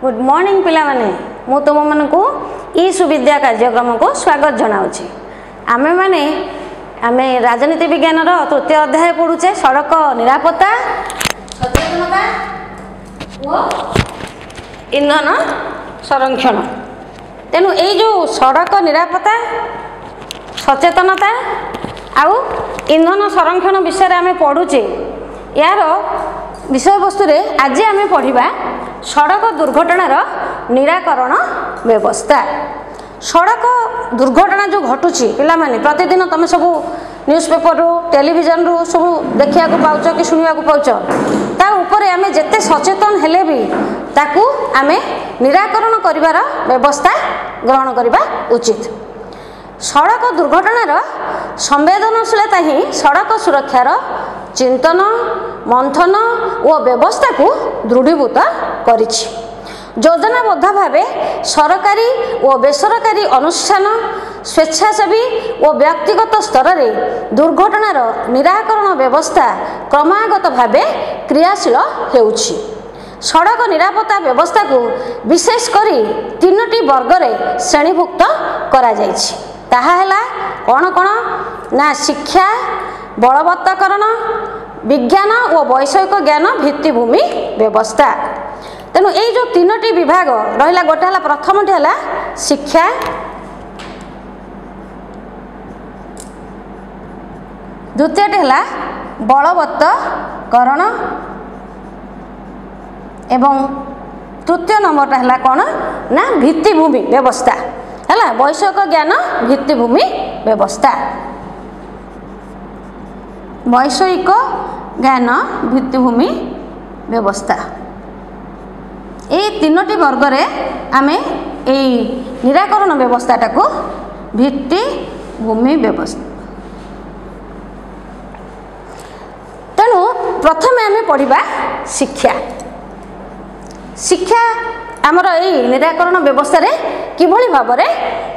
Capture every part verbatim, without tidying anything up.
Good morning पिला माने मु तुम मन को ई सुविद्या कार्यक्रम को स्वागत जनाऊँगी। आमे माने आमे राजनीति विज्ञान तृतीय अध्याय पढ़ुचे सड़क निरापत्ता सचेतनता इंधन संरक्षण। तेणु ये जो सड़क निरापत्ता सचेतनता आउ इंधन संरक्षण विषय आमे पढ़ुचे यार विषय वस्तु रे आज आमे पढ़िबा सड़क दुर्घटनार निराकरण व्यवस्था। सड़क दुर्घटना जो घटुची पिला माने प्रतिदिन तुम सब न्यूज पेपर रु टेलीविजन रु सब देखिया को पाउच कि सुनिया को पाउच ता ऊपर आमे जेते सचेतन हेले भी ताकू आमे निराकरण करिवार व्यवस्था ग्रहण करिबा उचित। सड़क दुर्घटनार संवेदनशीलता ही सड़क सुरक्षार चिंतन मंथन और व्यवस्था को दृढ़ीभूत करिछि। योजनाबद्ध भावे सरकारी और बेसरकारी अनुष्ठान स्वेच्छासेवी और व्यक्तिगत स्तर में दुर्घटनार निराकरण व्यवस्था क्रमागत भावे क्रियाशील हेउछि। सड़क निरापत्ता व्यवस्था को विशेष करी तीनोटी वर्ग रे श्रेणीभुक्त करा जाइछि। ताहा हैला कौन कौन ना शिक्षा बलवत्तकरण विज्ञान और वैषयिक ज्ञान भित्तिभूमि व्यवस्था। तेणु ये जो तीनोटी विभाग रहा गोटे है प्रथम है शिक्षा द्वितीय है बलवत्तकरण एवं तृतीय नंबर है कौन ना भित्तिभूमि व्यवस्था है वैषयिक ज्ञान भित्तिभूमि व्यवस्था। वैषयिक ज्ञान भित्तिभूमि व्यवस्था ये तीनोटी वर्ग रे आमे ए निराकरण व्यवस्थाटा को भित्तिभूमि व्यवस्था। तेणु प्रथमे आमे पढ़िबा शिक्षा। शिक्षा आमर ए निराकरण व्यवस्था रे किभली भाबरे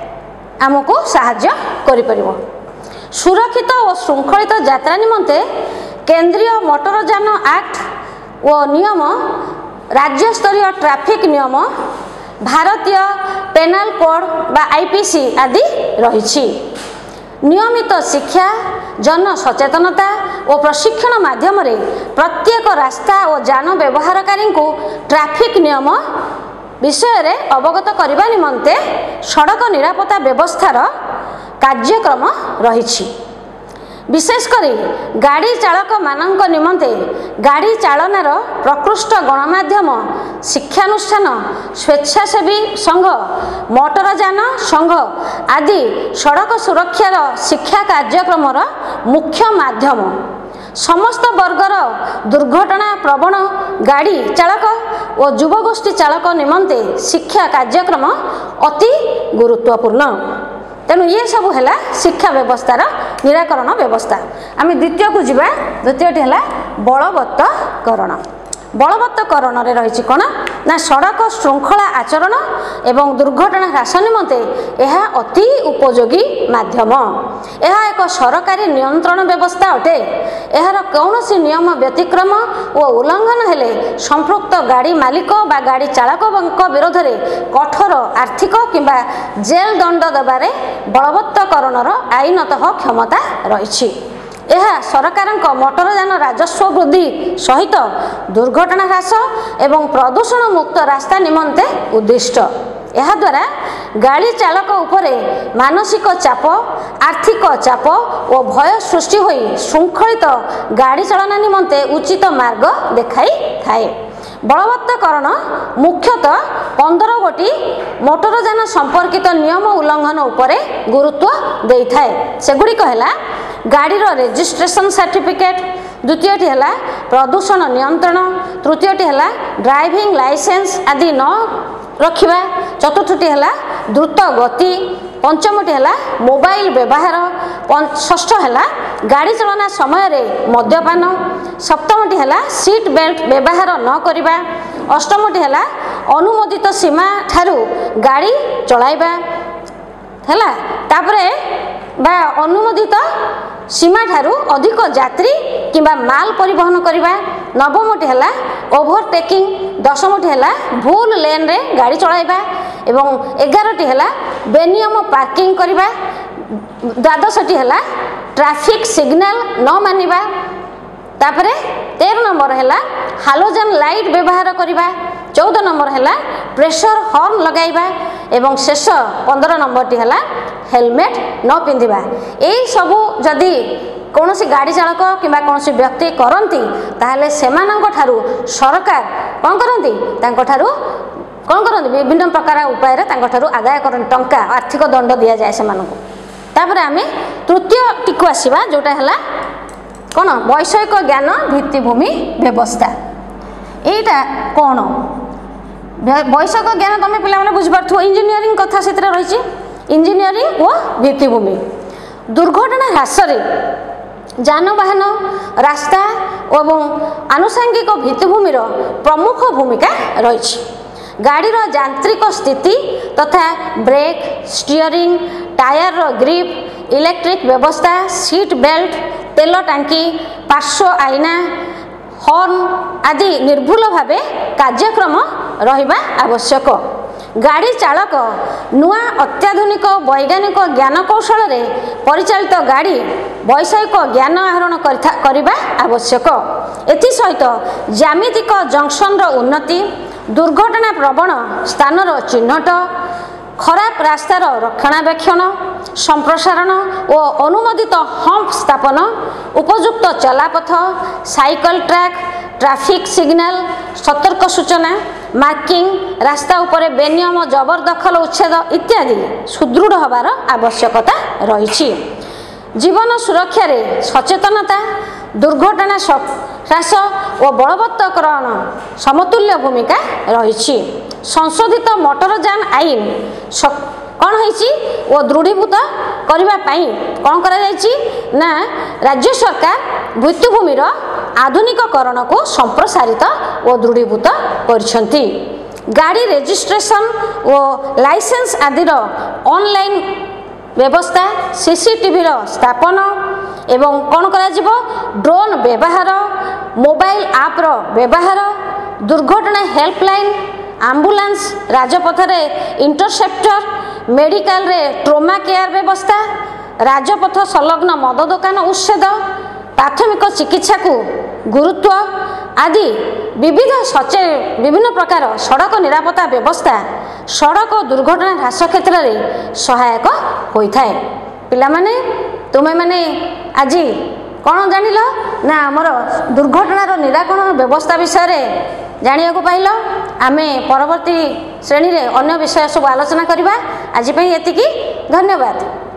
आमको सहाय्य करि परिबो। सुरक्षित और श्रृंखलित यात्रा निमंते केंद्रीय मोटरयान एक्ट व नियम राज्य स्तरीय ट्रैफिक नियम भारतीय पेनल कोड बा आईपीसी आदि रही। नियमित शिक्षा जन सचेतनता और प्रशिक्षण माध्यम रे प्रत्येक रास्ता और जान व्यवहारकारी को ट्रैफिक नियम विषय रे अवगत करबा निमंते सड़क निरापत्ता व्यवस्थार कार्यक्रम रही। विशेषकर गाड़ी चालक मानक निमंते गाड़ी चालनार प्रकृष्ट गणमाध्यम शिक्षानुष्ठान स्वेच्छासेवी संघ मोटरयान संघ आदि सड़क सुरक्षार शिक्षा कार्यक्रम मुख्य माध्यम। समस्त वर्गर दुर्घटना प्रवण गाड़ी चालक और युवगोष्ठी चालक निमंते शिक्षा कार्यक्रम अति गुरुत्वपूर्ण। तेणु ये सब है शिक्षा व्यवस्थार निराकरण व्यवस्था। आम द्वितीय को जीवा। द्वितीय है बलवत्तकरण। बलवत्तकरण रे रही कौन ना सड़क श्रृंखला आचरण एवं दुर्घटना ह्रास निमंते यह अति उपयोगी माध्यम। यह एक सरकारी नियंत्रण व्यवस्था अटे। यार कौन सी नियम व्यतिक्रम और उल्लंघन हेले संपृक्त गाड़ी मालिक बा गाड़ी चालक विरोध में कठोर आर्थिक किंबा जेल दंड देबारे बलवत्तकरणर आईनतः क्षमता रही। यह सरकार मोटरयान राजस्व वृद्धि सहित दुर्घटना ह्रास एवं प्रदूषण मुक्त रास्ता निमंते उद्दिष्ट। यह द्वारा गाड़ी चालक उपरे मानसिक चाप आर्थिक चाप और भय सृष्टि होई श्रृंखलित गाड़ी चालना निमंते उचित मार्ग देखाई थाए। बलवत्तकरण मुख्यतः पंद्रह गोटी मोटरयान संपर्कित नियम उल्लंघन उपरे गुरुत्व देई थाए। सेगुड़िक है गाड़ीर रेजिस्ट्रेशन सर्टिफिकेट, द्वितीय है प्रदूषण नियंत्रण, तृतीय है ड्राइविंग लाइसेंस आदि न रखिबा, चतुर्थटी है द्रुत गति, पंचमटी है मोबाइल व्यवहार, षष्ठ है गाड़ी चलना समय रे मद्यपान, सप्तमटी है सीट बेल्ट व्यवहार न करिबा, अष्टमटी है अनुमोदित सीमा ठारू गाड़ी चलाइबा हैला, तापरे बा अनुमोदित सीमा ठारू अधिक यात्री किंबा माल परिवहन करिबा, नवमटी है ओभरटेकिंग, दशमटी है भूल लेन रे गाड़ी चलाइबा एवं एगारटी है बेनियम पार्किंग करबा, द्वादशटी है ट्रैफिक सिग्नल न मानिबा, तापरे तेरह नंबर है हालोजन लाइट व्यवहार करबा, चौदह नंबर है प्रेशर हॉर्न लगाइबा एवं शेष पंद्रह नंबर टी है हेलमेट न पिंधिबा। यही सबू जदि कौन सी गाड़ी चालक किंबा कौन सी व्यक्ति करती ताहले सेमानंक ठारू सरकार कौन करती तांको ठारू कौन करती विभिन्न प्रकार उपाय तांको ठारू आदाय कर टंका आर्थिक दंड दि जाए से मानक। तापरे आमे तृतीय टिकु आसीबा जोटा है कौन वैषयिक ज्ञान भित्तिभूमि व्यवस्था। यहीटा कौन वैषयिक ज्ञान तुम पे बुझीपार इंजीनियरिंग कथा से रही इंजीनियरिंग व भित्तिभूमि। दुर्घटना ह्रास जानवाहन रास्ता एवं आनुषंगिक भित्तिभूमि प्रमुख भूमिका रही। गाड़ी यांत्रिक स्थिति तथा brake, steering, tyre grip, electric व्यवस्था, सीट बेल्ट, तेल टांकी, पार्श्व आईना, हॉर्न आदि निर्भुल भाव कार्यक्रम रहिबा आवश्यक। गाड़ी चालक नुआ अत्याधुनिक वैज्ञानिक ज्ञान कौशल रे परिचालित गाड़ी वैषयिक ज्ञान आहरण करबा आवश्यक। एथि सहित ज्यामितिक जंक्शन रो उन्नति, दुर्घटना प्रवण स्थान रो चिन्हट, खराब रास्तार रक्षणाबेक्षण, संप्रसारण और अनुमोदित हम्प स्थापन, उपयुक्त चलापथ, साइकल ट्रैक, ट्रैफिक सिग्नल, सतर्क सूचना, मार्किंग, रास्ता उपरे बेनियम जबरदखल उच्छेद इत्यादि सुदृढ़ हबार आवश्यकता रही। जीवन सुरक्षा रे सचेतनता, दुर्घटना ह्रास और बलवत्तकरण समतुल्य भूमिका रही। संशोधित मोटरयान आईन कौन हो दृढ़ीभूत करने कौन करा ना राज्य सरकार भित्तिभूमिर आधुनिककरण को संप्रसारित और दृढ़ीभूत करछंती। गाड़ी रजिस्ट्रेशन और लाइसेंस आदिर ऑनलाइन व्यवस्था, सीसीटीवी स्थापन एवं कौन करा ड्रोन व्यवहार, मोबाइल आप व्यवहार, दुर्घटना हेल्पलाइन, आम्बुलांस, राजपथ रे इंटरसेप्टर, मेडिकल रे ट्रोमा केयर व्यवस्था, राजपथ संलग्न मद दुकान उच्छेद, प्राथमिक चिकित्सा को गुरुत्व आदि विविध सचे विभिन्न प्रकार सड़क निरापत्ता व्यवस्था सड़क दुर्घटना ह्रास क्षेत्र में सहायक होता है। पिला माने तुमे माने आज कौन जान ना आमर दुर्घटनार निराकरण व्यवस्था विषय जानिया को पाइल। आमे परवर्ती श्रेणी रे अन्य विषय सब आलोचना करबा। आज पई एतिकी, धन्यवाद।